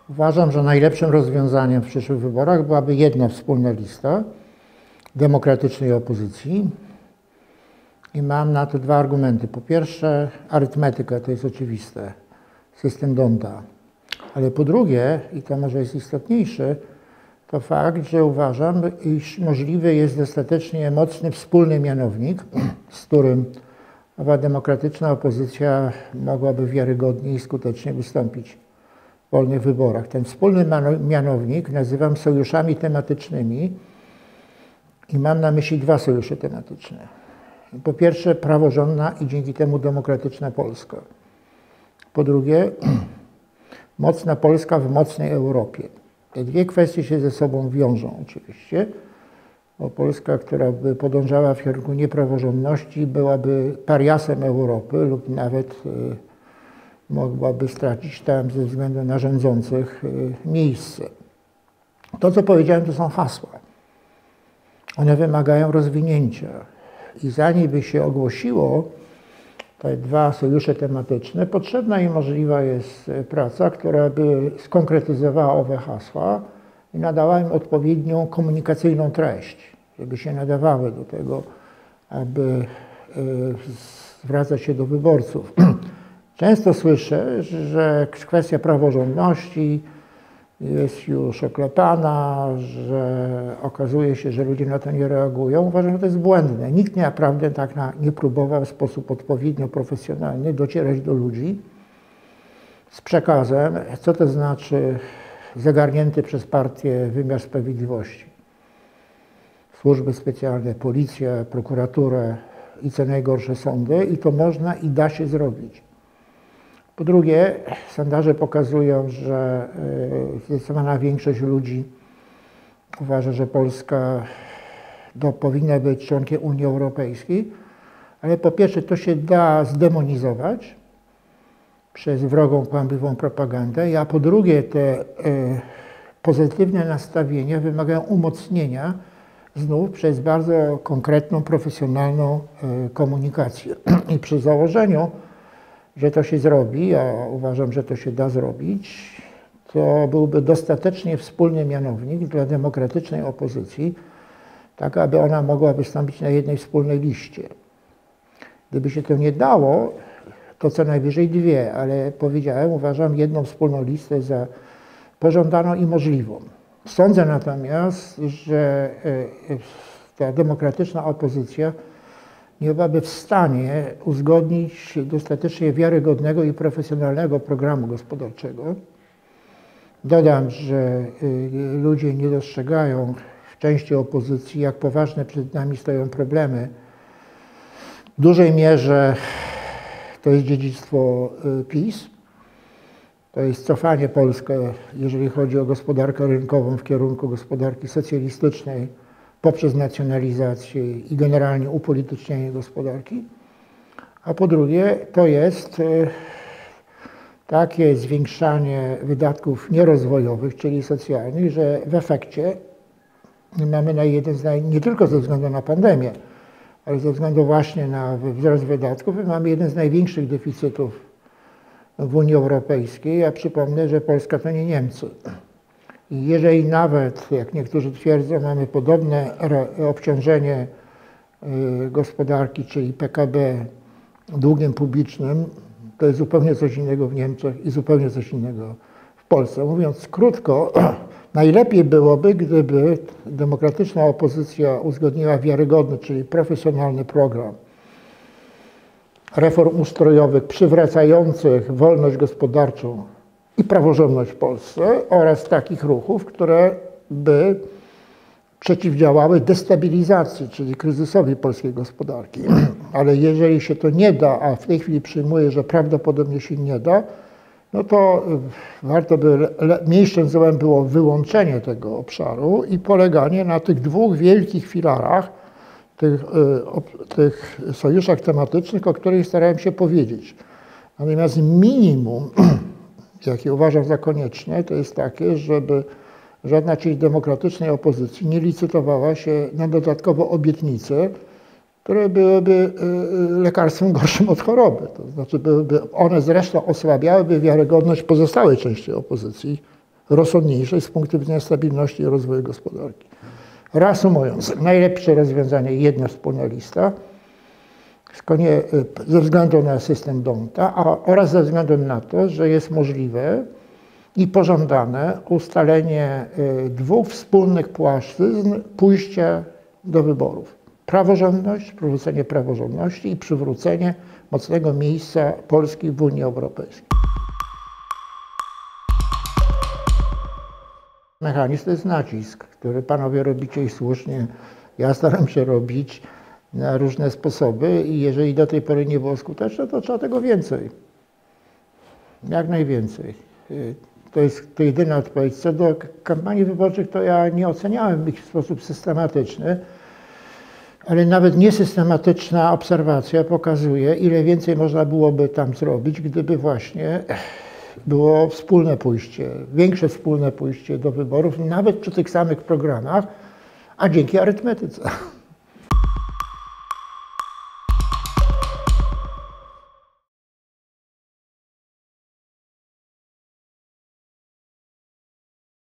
Uważam, że najlepszym rozwiązaniem w przyszłych wyborach byłaby jedna wspólna lista demokratycznej opozycji i mam na to dwa argumenty. Po pierwsze, arytmetyka, to jest oczywiste, system D'Hondta. Ale po drugie, i to może jest istotniejsze, to fakt, że uważam, iż możliwy jest dostatecznie mocny wspólny mianownik, z którym nowa demokratyczna opozycja mogłaby wiarygodnie i skutecznie wystąpić w wolnych wyborach. Ten wspólny mianownik nazywam sojuszami tematycznymi i mam na myśli dwa sojusze tematyczne. Po pierwsze, praworządna i dzięki temu demokratyczna Polska. Po drugie, mocna Polska w mocnej Europie. Te dwie kwestie się ze sobą wiążą oczywiście, bo Polska, która by podążała w kierunku niepraworządności, byłaby pariasem Europy lub nawet mogłaby stracić tam ze względu na rządzących miejsce. To, co powiedziałem, to są hasła. One wymagają rozwinięcia i zanim by się ogłosiło te dwa sojusze tematyczne, potrzebna i możliwa jest praca, która by skonkretyzowała owe hasła i nadała im odpowiednią komunikacyjną treść, żeby się nadawały do tego, aby zwracać się do wyborców. Często słyszę, że kwestia praworządności jest już oklepana, że okazuje się, że ludzie na to nie reagują. Uważam, że to jest błędne. Nikt naprawdę tak nie próbował w sposób odpowiednio profesjonalny docierać do ludzi z przekazem, co to znaczy zagarnięty przez partię wymiar sprawiedliwości. Służby specjalne, policja, prokuraturę i co najgorsze sądy i to można i da się zrobić. Po drugie, sondaże pokazują, że zdecydowana większość ludzi uważa, że Polska powinna być członkiem Unii Europejskiej, ale po pierwsze to się da zdemonizować przez wrogą, kłamliwą propagandę, a po drugie te pozytywne nastawienia wymagają umocnienia znów przez bardzo konkretną, profesjonalną komunikację. I przy założeniu, że to się zrobi, a uważam, że to się da zrobić, to byłby dostatecznie wspólny mianownik dla demokratycznej opozycji, tak aby ona mogła wystąpić na jednej wspólnej liście. Gdyby się to nie dało, to co najwyżej dwie, ale powiedziałem, uważam jedną wspólną listę za pożądaną i możliwą. Sądzę natomiast, że ta demokratyczna opozycja nie byłaby w stanie uzgodnić dostatecznie wiarygodnego i profesjonalnego programu gospodarczego. Dodam, że ludzie nie dostrzegają w części opozycji, jak poważne przed nami stoją problemy. W dużej mierze to jest dziedzictwo PiS. To jest cofanie Polski, jeżeli chodzi o gospodarkę rynkową w kierunku gospodarki socjalistycznej, poprzez nacjonalizację i generalnie upolitycznienie gospodarki. A po drugie, to jest takie zwiększanie wydatków nierozwojowych, czyli socjalnych, że w efekcie mamy nie tylko ze względu na pandemię, ale ze względu właśnie na wzrost wydatków, mamy jeden z największych deficytów w Unii Europejskiej. Ja przypomnę, że Polska to nie Niemcy. I jeżeli nawet, jak niektórzy twierdzą, mamy podobne obciążenie gospodarki, czyli PKB długiem publicznym, to jest zupełnie coś innego w Niemczech i zupełnie coś innego w Polsce. Mówiąc krótko, najlepiej byłoby, gdyby demokratyczna opozycja uzgodniła wiarygodny, czyli profesjonalny program reform ustrojowych przywracających wolność gospodarczą i praworządność w Polsce oraz takich ruchów, które by przeciwdziałały destabilizacji, czyli kryzysowi polskiej gospodarki. Ale jeżeli się to nie da, a w tej chwili przyjmuję, że prawdopodobnie się nie da, no to warto by mniejszym złem było wyłączenie tego obszaru i poleganie na tych dwóch wielkich filarach, tych sojuszach tematycznych, o których starałem się powiedzieć. Natomiast minimum, jakie uważam za konieczne, to jest takie, żeby żadna część demokratycznej opozycji nie licytowała się na dodatkowe obietnice, które byłyby lekarstwem gorszym od choroby. To znaczy one zresztą osłabiałyby wiarygodność pozostałej części opozycji, rozsądniejszej z punktu widzenia stabilności i rozwoju gospodarki. Reasumując, najlepsze rozwiązanie jedna wspólna lista ze względu na system D'Hondta oraz ze względu na to, że jest możliwe i pożądane ustalenie dwóch wspólnych płaszczyzn pójścia do wyborów. Praworządność, przywrócenie praworządności i przywrócenie mocnego miejsca Polski w Unii Europejskiej. Mechanizm to jest nacisk, który panowie robicie i słusznie. Ja staram się robić na różne sposoby i jeżeli do tej pory nie było skuteczne, to trzeba tego więcej. Jak najwięcej. To jest to jedyna odpowiedź. Co do kampanii wyborczych, to ja nie oceniałem ich w sposób systematyczny, ale nawet niesystematyczna obserwacja pokazuje, ile więcej można byłoby tam zrobić, gdyby właśnie było wspólne pójście, większe wspólne pójście do wyborów, nawet przy tych samych programach, a dzięki arytmetyce.